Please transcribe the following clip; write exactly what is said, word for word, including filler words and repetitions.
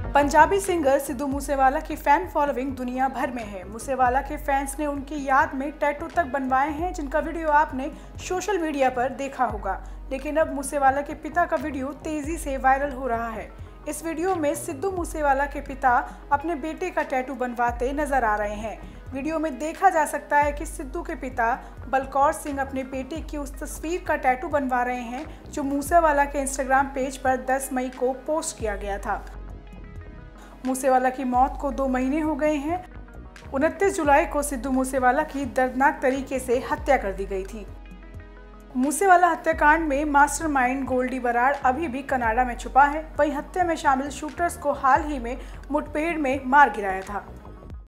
Punjabi singer Sidhu Moosewala की fan following दुनिया भर में है। मूसेवाला के फैंस ने उनकी याद में टैटू तक बनवाए हैं, जिनका वीडियो आपने सोशल मीडिया पर देखा होगा। लेकिन अब मूसेवाला के पिता का वीडियो तेजी से वायरल हो रहा है। इस वीडियो में सिद्धू मूसेवाला के पिता अपने बेटे का टैटू बनवाते नजर आ रहे हैं। वीडियो में देखा जा सकता है कि सिद्धू के पिता बलकौर सिंह अपने बेटे की उस तस्वीर का टैटू बनवा रहे हैं जो मूसेवाला के इंस्टाग्राम पेज पर दस मई को पोस्ट किया गया था। मूसेवाला की मौत को दो महीने हो गए हैं। उनतीस जुलाई को सिद्धू मूसेवाला की दर्दनाक तरीके से हत्या कर दी गई थी। मूसेवाला हत्याकांड में मास्टरमाइंड गोल्डी बराड़ अभी भी कनाडा में छुपा है। वहीं हत्या में शामिल शूटर्स को हाल ही में मुठभेड़ में मार गिराया था।